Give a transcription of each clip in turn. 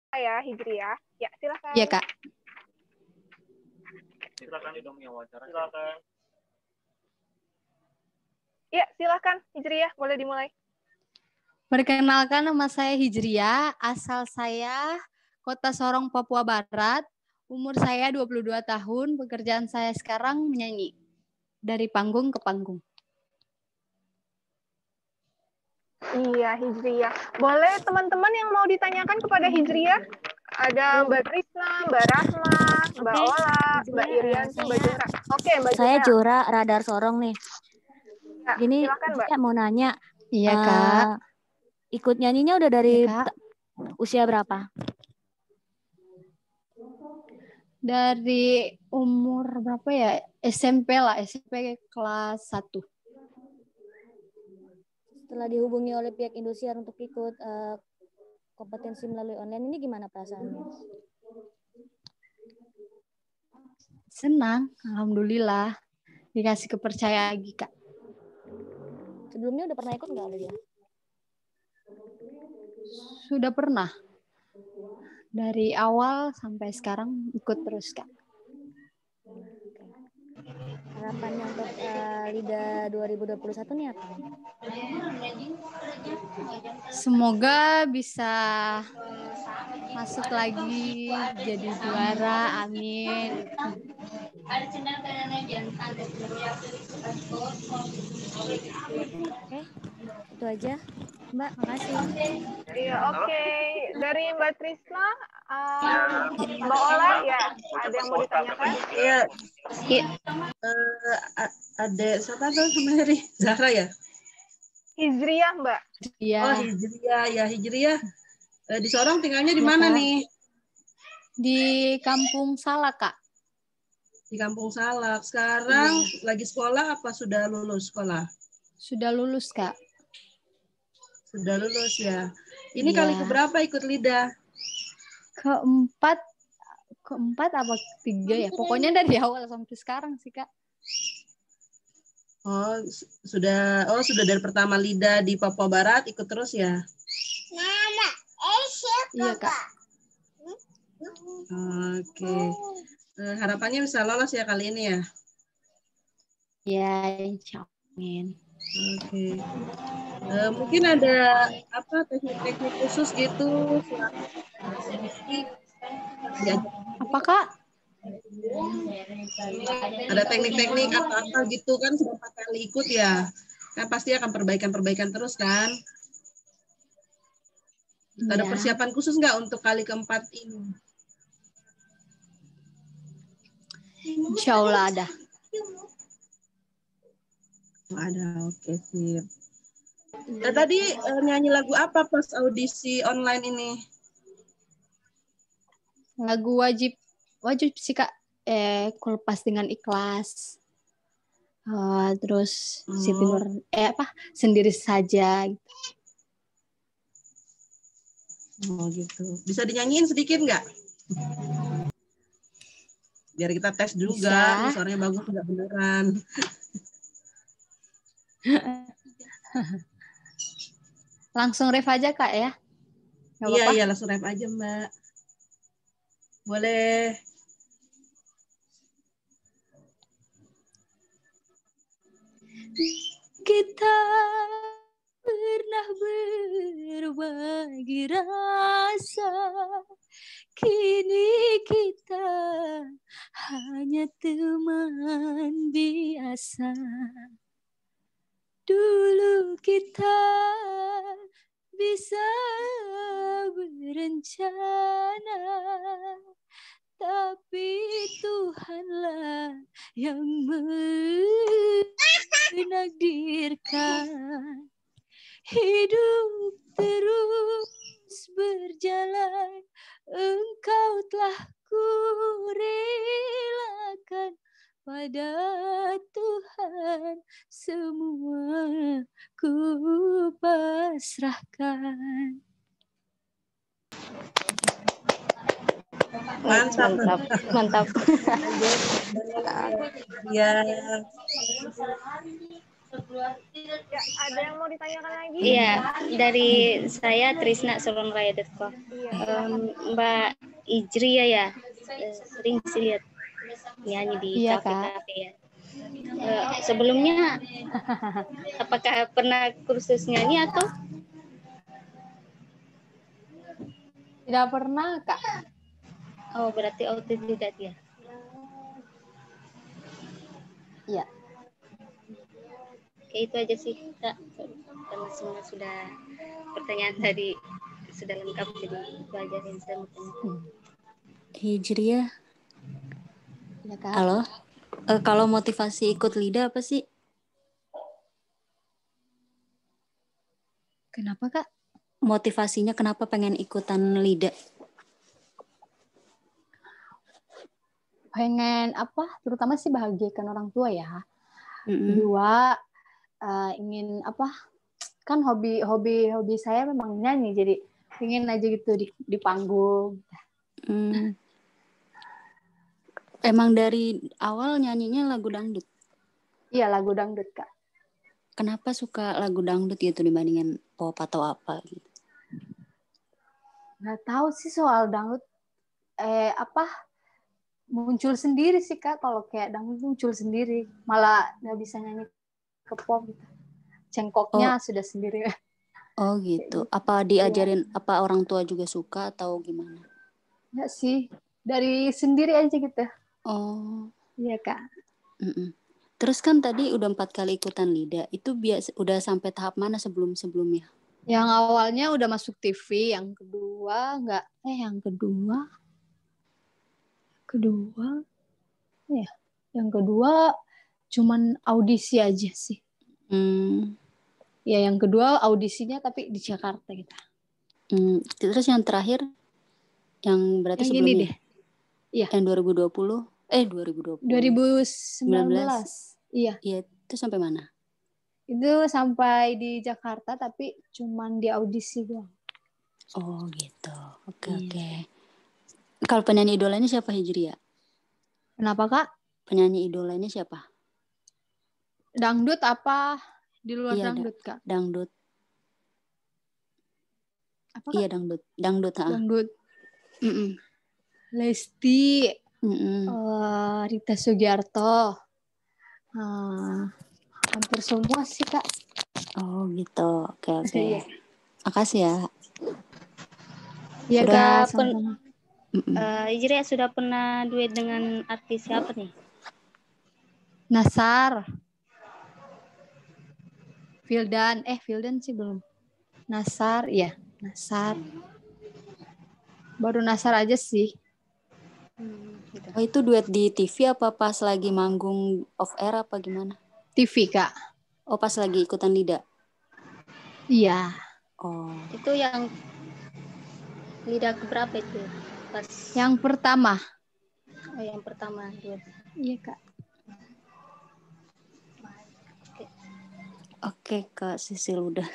Ya, Hijriah. Ya, silakan. Iya, Kak. Silakan dong yang wawancara. Silakan. Ya, silakan Hijriah, boleh dimulai. Perkenalkan, nama saya Hijriah, asal saya Kota Sorong, Papua Barat. Umur saya 22 tahun, pekerjaan saya sekarang menyanyi. Dari panggung ke panggung. Iya, Hijriah. Boleh teman-teman yang mau ditanyakan kepada Hijriah? Ada Mbak Trisna, Mbak Rahma, Mbak Ola, Mbak Irianti, Mbak Jura. Oke, Mbak Jura. Saya Jura, Radar Sorong nih. Ya, Gini, silakan, Mbak. saya mau nanya. Iya, Kak. Ikut nyanyinya udah dari Iya, Kak. usia berapa? Dari umur berapa ya? SMP lah, SMP kelas 1. Setelah dihubungi oleh pihak Indosiar untuk ikut kompetensi melalui online, ini gimana perasaannya? Senang, alhamdulillah. Dikasih kepercayaan lagi, Kak. Sebelumnya udah pernah ikut nggak dia? Sudah pernah. Dari awal sampai sekarang ikut terus, Kak. Harapannya untuk LIDA 2021 nih apa? Semoga bisa masuk lagi jadi juara, amin. Oke, itu aja. Mbak, makasih. Iya, oke. Dari Mbak Trisna, Mbak Ola, ya, ada yang mau ditanyakan? Iya. Adek siapa tuh sebenarnya? Zahra ya? Hijriah, Mbak. Iya. Oh, Hijriah. Ya, Hijriah. Di Sorong tinggalnya di Ya, mana Kak. nih? Di Kampung Salak, Kak. Di Kampung Salak. Sekarang lagi sekolah apa sudah lulus sekolah? Sudah lulus, Kak. Sudah lulus ya. Ini Iya. kali keberapa ikut LIDA? Keempat apa ketiga ya? Pokoknya dari awal sampai sekarang sih, Kak. Oh, sudah dari pertama LIDA di Papua Barat ikut terus ya? Iya, Kak. Oke. Harapannya bisa lolos ya kali ini ya? Ya, insya Allah. Oke. Mungkin ada apa teknik-teknik khusus gitu Apa, Kak? ada teknik-teknik apa gitu kan sudah 4 kali ikut ya, kan pasti akan perbaikan terus kan. Ada Ya. persiapan khusus nggak untuk kali keempat ini? Insya Allah ada. Ada, oke, sip. Tadi nyanyi lagu apa pas audisi online ini? Lagu wajib sih, Kak. Kulepas dengan ikhlas. Terus Siti Nur, sendiri saja. Oh gitu. Bisa dinyanyiin sedikit nggak? Biar kita tes juga, Bisa. suaranya bagus nggak beneran. Langsung ref aja, Kak, ya? Nggak apa-apa? Iya, langsung ref aja, Mbak. Boleh. Kita pernah berbagi rasa, kini kita hanya teman biasa. Dulu kita bisa berencana, tapi Tuhanlah yang menakdirkan. Hidup terus berjalan, Engkau telah kurelakan, pada Tuhan semua ku pasrahkan. Mantap. Ya. Ya, ada yang mau ditanyakan lagi? Iya, dari saya Trisna Sorongraya.com. Iya, silakan. Mbak Ijria ya, sering sih lihat nyanyi di Iya, kafe-kafe ya. Sebelumnya apakah pernah kursus nyanyi atau? Tidak pernah, Kak. Oh, berarti autodidak ya. Iya. Oke, itu aja sih, Kak. Karena semua sudah pertanyaan tadi sudah lengkap, jadi itu aja yang saya mau tanya. Hijriah, Ya, Kak. halo. Kalau motivasi ikut LIDA apa sih? Kenapa, Kak? Motivasinya kenapa pengen ikutan LIDA? Pengen apa? Terutama sih bahagiakan orang tua ya. Mm-mm. Kedua, ingin apa? Kan hobi saya memang nyanyi, jadi ingin aja gitu di panggung. Emang dari awal nyanyinya lagu dangdut? Iya, lagu dangdut, Kak. Kenapa suka lagu dangdut gitu dibandingin pop atau apa gitu? Nggak tahu sih soal dangdut. Muncul sendiri sih, Kak. Kalau kayak dangdut muncul sendiri. Malah nggak bisa nyanyi ke pop gitu. Cengkoknya sudah sendiri. Oh gitu. Apa diajarin, apa orang tua juga suka atau gimana? Nggak sih. Dari sendiri aja gitu. Oh. Iya, Kak. Mm-mm. Terus kan tadi udah 4 kali ikutan LIDA. Itu udah sampai tahap mana sebelumnya? Yang awalnya udah masuk TV, yang kedua yang kedua cuman audisi aja sih. Ya, yang kedua audisinya tapi di Jakarta gitu. Terus yang terakhir, yang berarti yang sebelumnya? Ini deh. Iya. Yang 2019. Iya. Iya, itu sampai mana? Itu sampai di Jakarta tapi cuman di audisi doang. Oh gitu. Oke. Kalau penyanyi idolanya siapa, Hijriah? Kenapa, Kak? Penyanyi idolanya siapa? Dangdut apa di luar dangdut, Kak? Dangdut. Apa, Kak? Iya, dangdut. Dangdut. Lesti, Rita Sugiarto, hampir semua sih, Kak. Oh gitu. Oke. Iya. Makasih ya. Iya, Kak. Ijriah sudah pernah duet dengan artis siapa nih? Nasar. Vildan sih belum. Nasar, ya. Nasar. Baru Nasar aja sih. Gitu. Oh, itu duet di TV apa pas lagi manggung off air apa gimana? TV, Kak. Oh, pas lagi ikutan LIDA? Iya. Oh. Itu yang LIDA keberapa itu? Pas yang pertama. Oh, yang pertama duet. Iya, Kak. Oke, Kak Sisil udah.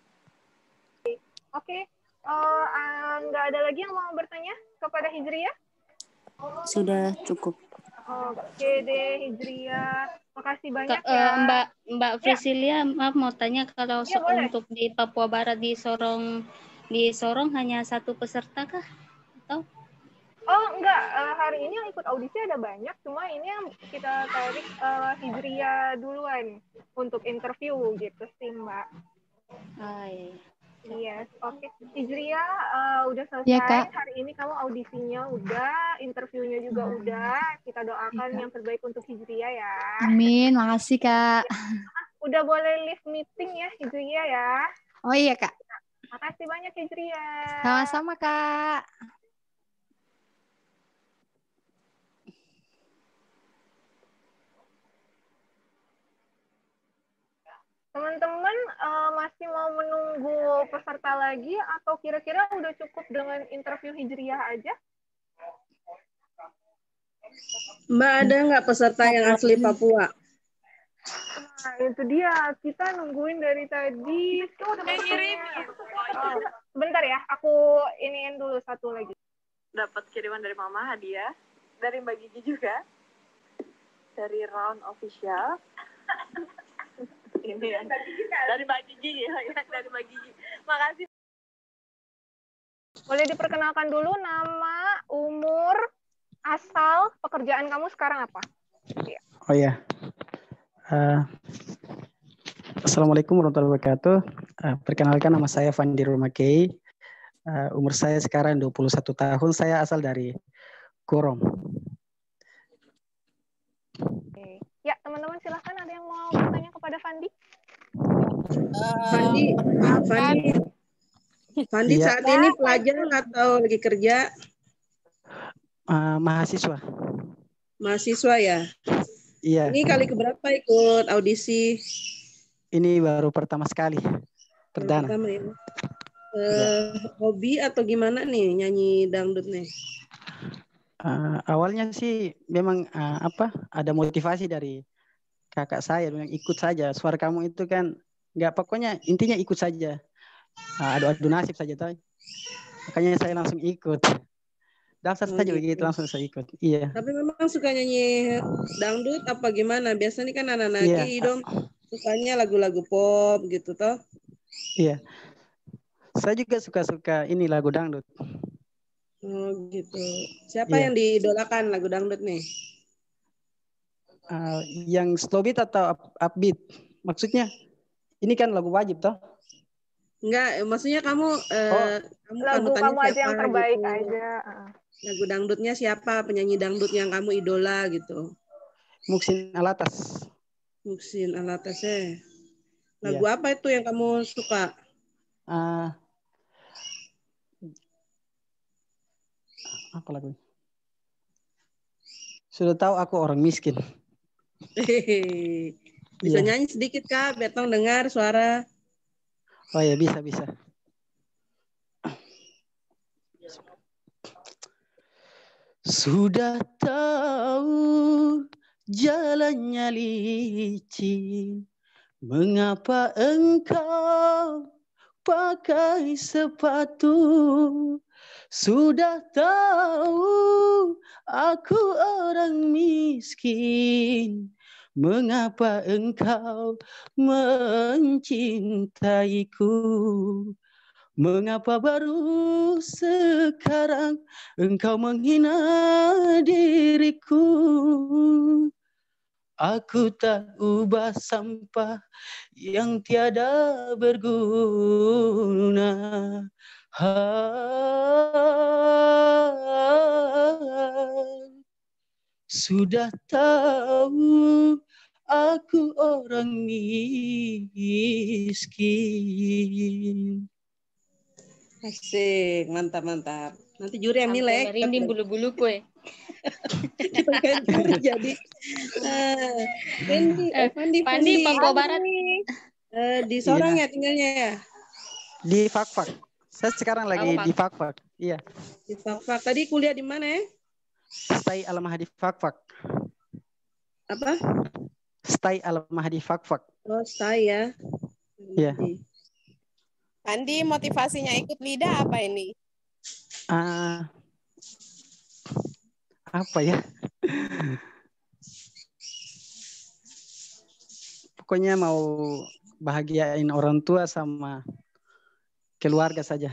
Oke. Nggak ada lagi yang mau bertanya kepada Hijriah? Sudah cukup. Oke deh, Hijriah. Makasih banyak ya. Mbak Frisilia, maaf mau tanya kalau untuk di Papua Barat di Sorong hanya satu peserta kah? Atau? Oh enggak, hari ini yang ikut audisi ada banyak, cuma ini yang kita tarik Hijriah duluan untuk interview gitu sih, Mbak. Iya. Yes, oke. Hijriah udah selesai. Ya, Kak. Hari ini kamu audisinya udah, interviewnya juga udah. Kita doakan yang terbaik untuk Hijriah ya. Amin, makasih, Kak. Udah boleh live meeting ya, Hijriah ya. Oh iya, Kak. Makasih banyak, Hijriah. Sama-sama, Kak. Teman-teman masih mau menunggu peserta lagi atau kira-kira udah cukup dengan interview Hijriah aja? Mbak, ada nggak peserta yang asli Papua? Nah, itu dia. Kita nungguin dari tadi. Tuh udah bentar ya, aku iniin dulu satu lagi. Dapat kiriman dari Mama hadiah, dari Mbak Gigi juga, dari Round Official. ini ya. Dari Mbak Gigi ya, dari Mbak Gigi. Makasih. Boleh diperkenalkan dulu nama, umur, asal, pekerjaan kamu sekarang apa? Iya. Oh ya. Assalamualaikum warahmatullahi wabarakatuh. Perkenalkan nama saya Fandi Romakei. Umur saya sekarang 21 tahun. Saya asal dari Gorom. Oke. Ya, teman-teman silahkan ada yang mau bertanya kepada Fandi? Fandi Iya. saat ini pelajar atau lagi kerja? Mahasiswa. Mahasiswa ya? Iya. Ini kali keberapa ikut audisi? Ini baru pertama sekali. Perdana. Pertama ya. Hobi atau gimana nih nyanyi dangdut nih? Awalnya sih memang ada motivasi dari kakak saya, memang ikut saja. Suara kamu itu kan nggak, pokoknya intinya ikut saja. Adu-adu nasib saja tahu. Makanya saya langsung ikut. Daftar saja begitu langsung saya ikut. Iya. Tapi memang suka nyanyi dangdut apa gimana? Biasanya kan anak-anak dong sukanya lagu-lagu pop gitu toh. Iya. Saya juga suka-suka ini lagu dangdut. Oh gitu. Siapa yang diidolakan lagu dangdut nih? Yang slow beat atau upbeat? Maksudnya ini kan lagu wajib toh? Enggak, maksudnya kamu lagu kamu aja yang terbaik gitu. Aja. Lagu dangdutnya siapa? Penyanyi dangdut yang kamu idola gitu? Muhsin Alatas. Muhsin Alatas ya. Lagu apa itu yang kamu suka? Apa lagu? Sudah tahu aku orang miskin. Bisa nyanyi sedikit Kak, Betong dengar suara. Oh ya, bisa. Sudah tahu jalannya licin, mengapa engkau pakai sepatu? Sudah tahu aku orang miskin, mengapa engkau mencintaiku? Mengapa baru sekarang engkau menghina diriku? Aku tak ubah sampah yang tiada berguna. Sudah tahu aku orang miskin. Asik, mantap. Nanti juri yang nilai. Merinding bulu-bulu kue. Jadi, Fandi, Papua Barat. Di Sorong ya tinggalnya ya? Di Fakfak. Saya sekarang lagi di Fakfak. Iya. Di Fakfak. Tadi kuliah di mana ya? Stay Al-Mahdi Fakfak. Apa? Stay Al-Mahdi Fakfak. Oh, stay ya. Iya. Andi, motivasinya ikut LIDA apa ini? Apa ya? Pokoknya mau bahagiain orang tua sama keluarga saja.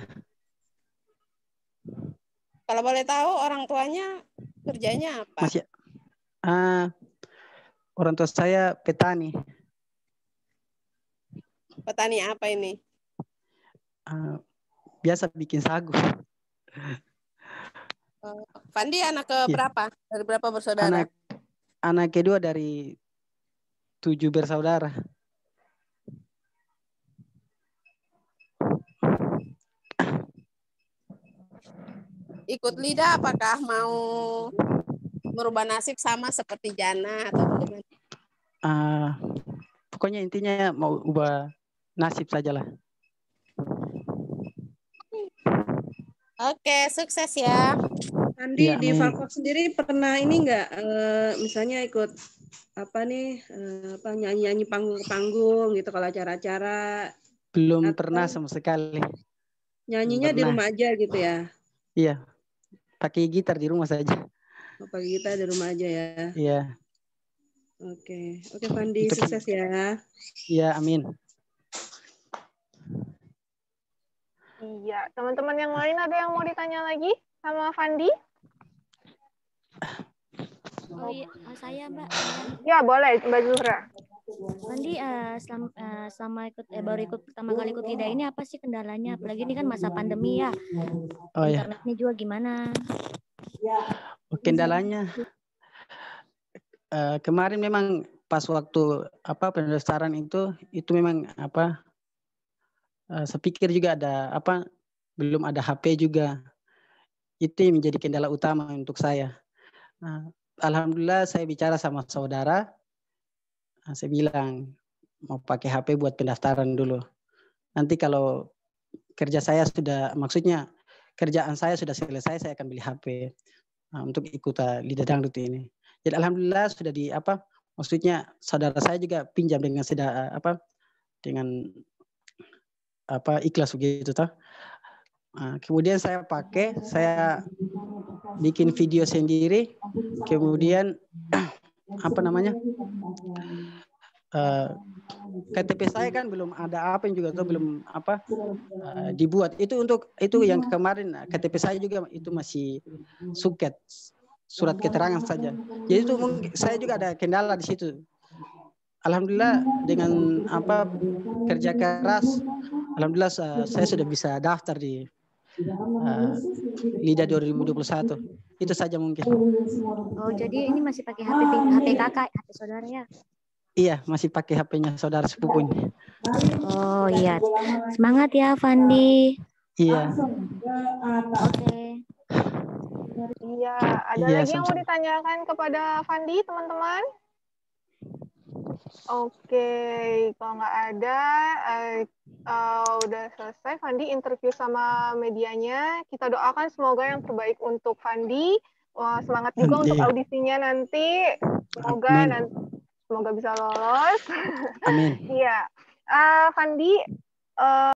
Kalau boleh tahu orang tuanya kerjanya apa? Orang tua saya petani. Petani apa ini? Biasa bikin sagu. Fandi anak ke berapa? Dari berapa bersaudara? Anak kedua dari 7 bersaudara. Ikut LIDA apakah mau merubah nasib sama seperti Jana atau bagaimana? Pokoknya intinya mau ubah nasib sajalah. Oke, sukses ya. Andi di Fakfak sendiri pernah ini enggak misalnya ikut nyanyi-nyanyi panggung gitu kalau acara-acara? Belum pernah sama sekali. Nyanyinya di rumah aja gitu ya? Iya. Pakai gitar di rumah saja. Pakai gitar di rumah aja ya? Iya. Oke, Fandi, Untuk sukses ya. Iya, amin. Iya, teman-teman yang lain ada yang mau ditanya lagi sama Fandi? Oh iya, saya Mbak, saya. Ya, boleh Mbak Zuhra. Fandi, selama baru ikut pertama kali ikut LIDA ini apa sih kendalanya? Apalagi ini kan masa pandemi ya. Oh ya, Internetnya juga gimana? kendalanya kemarin memang pas waktu pendaftaran itu memang saya pikir juga ada belum ada HP juga. Itu yang menjadi kendala utama untuk saya. Nah, alhamdulillah saya bicara sama saudara, saya bilang mau pakai HP buat pendaftaran dulu. Nanti kalau kerjaan saya sudah selesai, saya akan beli HP untuk ikut LIDA Dangdut ini. Jadi alhamdulillah sudah maksudnya saudara saya juga pinjam dengan dengan ikhlas begitu toh. Kemudian saya bikin video sendiri, kemudian KTP saya kan belum ada apa yang juga tuh belum dibuat. Itu yang kemarin KTP saya juga itu masih suket, surat keterangan saja. Jadi itu mungkin saya juga ada kendala di situ. Alhamdulillah dengan kerja keras, alhamdulillah saya sudah bisa daftar di LIDA 2021. Itu saja mungkin. Oh, jadi ini masih pakai HP kakak, HP saudara ya? Iya, masih pakai HP-nya saudara sepupunya. Oh iya, semangat ya Fandi. Iya. Oke. Iya, ada lagi yang mau ditanyakan kepada Fandi, teman-teman? Oke, kalau nggak ada, udah selesai Fandi interview sama medianya. Kita doakan semoga yang terbaik untuk Fandi. Wah, semangat juga untuk audisinya nanti. Semoga bisa lolos. Amin. Iya, Fandi.